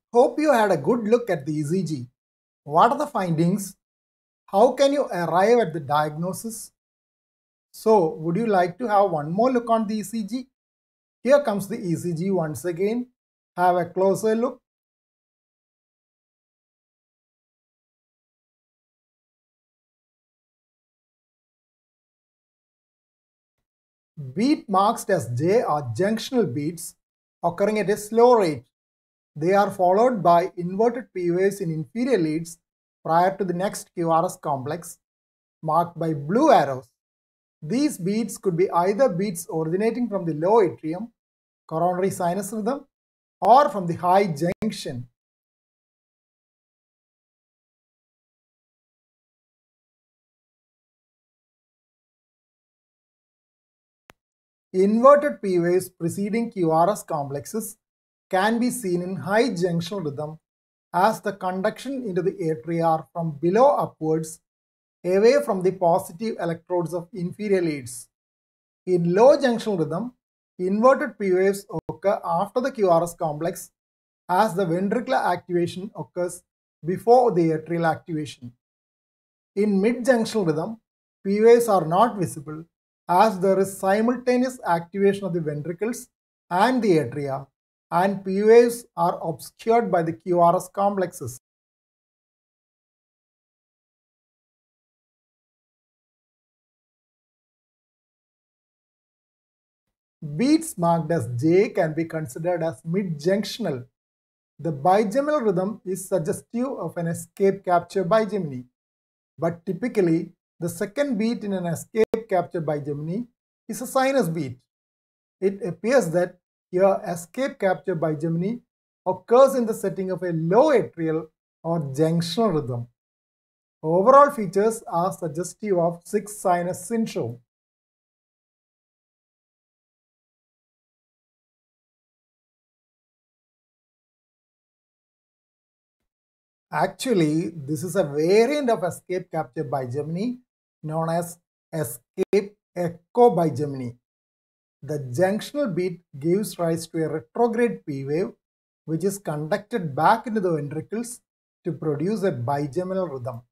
Hope you had a good look at the ECG. What are the findings? How can you arrive at the diagnosis? So, would you like to have one more look on the ECG? Here comes the ECG once again. Have a closer look. Beat marked as J are junctional beats occurring at a slow rate. They are followed by inverted P waves in inferior leads prior to the next QRS complex, marked by blue arrows. These beats could be either beats originating from the low atrium, coronary sinus rhythm, or from the high junction. Inverted P waves preceding QRS complexes can be seen in high junctional rhythm as the conduction into the atria are from below upwards away from the positive electrodes of inferior leads. In low junctional rhythm, inverted P waves occur after the QRS complex as the ventricular activation occurs before the atrial activation. In mid-junctional rhythm, P waves are not visible as there is simultaneous activation of the ventricles and the atria, and P waves are obscured by the QRS complexes. Beats marked as J can be considered as mid-junctional. The bigeminal rhythm is suggestive of an escape capture bigeminy, but typically the second beat in an escape capture bigeminy is a sinus beat. It appears that here escape capture bigeminy occurs in the setting of a low atrial or junctional rhythm. Overall features are suggestive of 6 sinus syndrome. Actually, this is a variant of escape capture bigeminy known as escape echo bigeminy. The junctional beat gives rise to a retrograde P wave which is conducted back into the ventricles to produce a bigeminal rhythm.